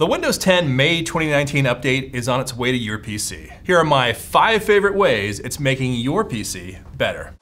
The Windows 10 May 2019 update is on its way to your PC. Here are my 5 favorite ways it's making your PC better.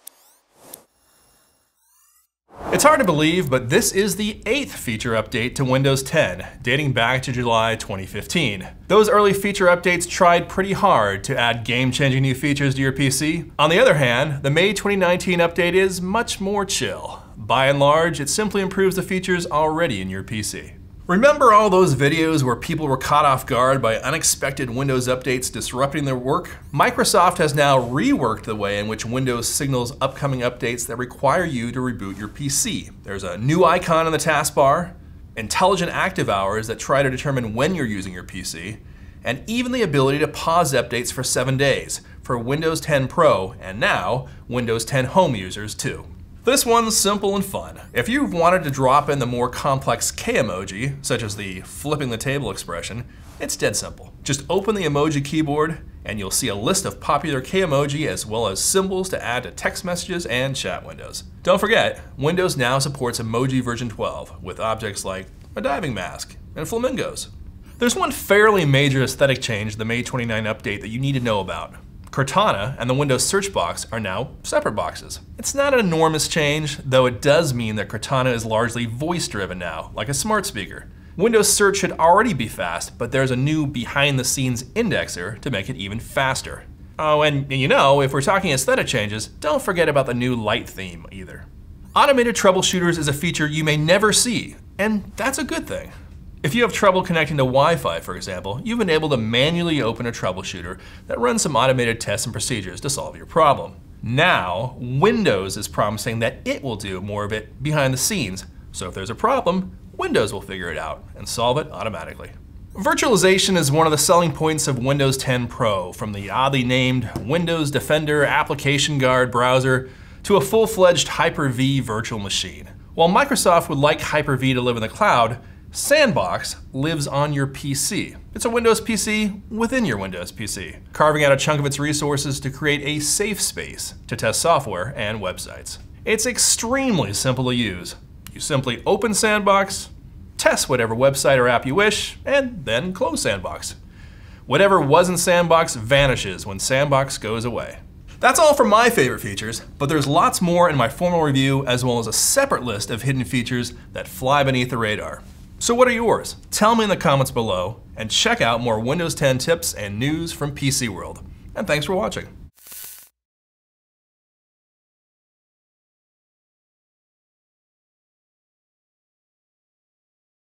It's hard to believe, but this is the 8th feature update to Windows 10, dating back to July 2015. Those early feature updates tried pretty hard to add game-changing new features to your PC. On the other hand, the May 2019 update is much more chill. By and large, it simply improves the features already in your PC. Remember all those videos where people were caught off guard by unexpected Windows updates disrupting their work? Microsoft has now reworked the way in which Windows signals upcoming updates that require you to reboot your PC. There's a new icon in the taskbar, intelligent active hours that try to determine when you're using your PC, and even the ability to pause updates for 7 days for Windows 10 Pro and now Windows 10 Home users too. This one's simple and fun. If you've wanted to drop in the more complex K emoji, such as the flipping the table expression, it's dead simple. Just open the emoji keyboard and you'll see a list of popular K emoji as well as symbols to add to text messages and chat windows. Don't forget, Windows now supports emoji version 12 with objects like a diving mask and flamingos. There's one fairly major aesthetic change in the May 29 update that you need to know about. Cortana and the Windows search box are now separate boxes. It's not an enormous change, though it does mean that Cortana is largely voice-driven now, like a smart speaker. Windows search should already be fast, but there's a new behind-the-scenes indexer to make it even faster. Oh, and you know, if we're talking aesthetic changes, don't forget about the new light theme either. Automated troubleshooters is a feature you may never see, and that's a good thing. If you have trouble connecting to Wi-Fi, for example, you've been able to manually open a troubleshooter that runs some automated tests and procedures to solve your problem. Now, Windows is promising that it will do more of it behind the scenes, so if there's a problem, Windows will figure it out and solve it automatically. Virtualization is one of the selling points of Windows 10 Pro, from the oddly named Windows Defender Application Guard browser to a full-fledged Hyper-V virtual machine. While Microsoft would like Hyper-V to live in the cloud, Sandbox lives on your PC. It's a Windows PC within your Windows PC, carving out a chunk of its resources to create a safe space to test software and websites. It's extremely simple to use. You simply open Sandbox, test whatever website or app you wish, and then close Sandbox. Whatever was in Sandbox vanishes when Sandbox goes away. That's all for my favorite features, but there's lots more in my formal review as well as a separate list of hidden features that fly beneath the radar. So what are yours? Tell me in the comments below, and check out more Windows 10 tips and news from PC World. And thanks for watching.